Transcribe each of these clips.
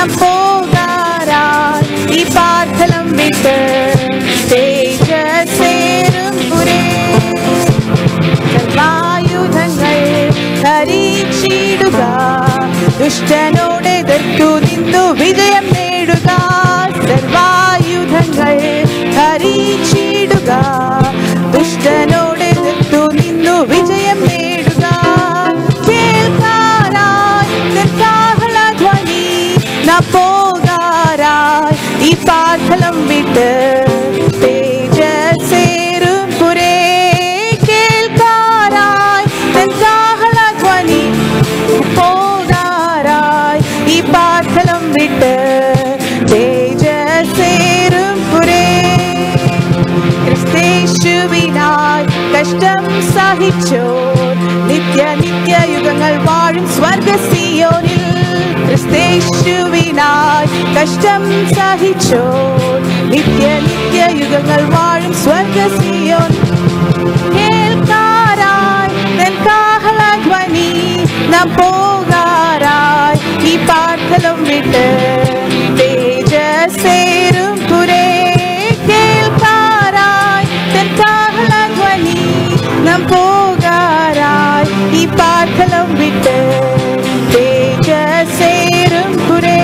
പോകാറായി ഈ പാർത്തലം വിട്ട് തേജസ്സേറും പുരേ. സർവായുധങ്ങൾ ധരിച്ചിടുക, ദുഷ്ടനോട് എതിർത്തു നിന്നു വിജയം നേടുക. സർവായുധങ്ങൾ ധരിച്ചിടുക, ദുഷ്ടനോട് എതിർത്തു നിന്നു വിജയം നേടുക. കേൾക്കാറായി കാഹളധ്വനി നാം പോകാറായി ഈ പാർത്തലം വിട്ട് തേജസ്സേറും പുരേ. കേൾക്കാറായി കാഹളധ്വനി പോകാറായി ഈ പാർത്തലം വിട്ട് തേജസ്സേറും പുരേ. ക്രിസ്തേശുവിനായി കഷ്ടം സഹിച്ചോർ നിത്യ നിത്യ യുഗങ്ങൾ വാഴും സ്വർഗ സിയോനിൽ. ക്രിസ്തേശുവിനായി കഷ്ടം സഹിച്ചോർ നിത്യ നിത്യ യുഗങ്ങൾ വാഴും സ്വർഗ സിയോൻ. കേൾക്കാറായി കാഹളധ്വനി നാം പോകാറായി ഈ പാർത്തലം വിട്ട് തേജസ്സേറും പുരേ. കേൾക്കാറായി കാഹളധ്വനി നാം പോകാറായി ഈ പാർത്തലം വിട്ട് തേജസ്സേറും പുരേ.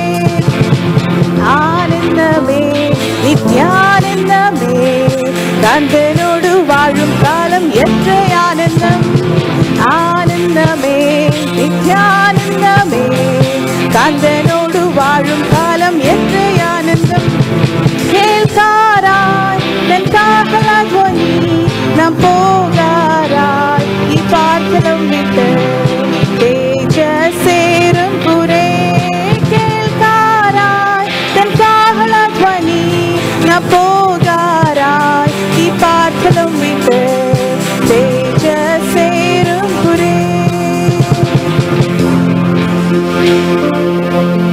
ആനന്ദമേ നിത്യാനന്ദമേ, കാന്തനോട് വാഴും കാലം എത്ര ആനന്ദം. ആനന്ദമേ നിത്യാനന്ദമേ, കാന്തനോട് വാഴും കാലം എത്ര ആനന്ദം. കേൾക്കാറായി കാഹളധ്വനി നാം പോകാറായി ഈ പാർത്തലം വിട്ട് തേജസ്സേറും പുരേ. കേൾക്കാറായി കാഹളധ്വനി നാം പോകാറായി ഈ പാർത്തലം വിട്ട് തേജസ്സേറും പുരേ.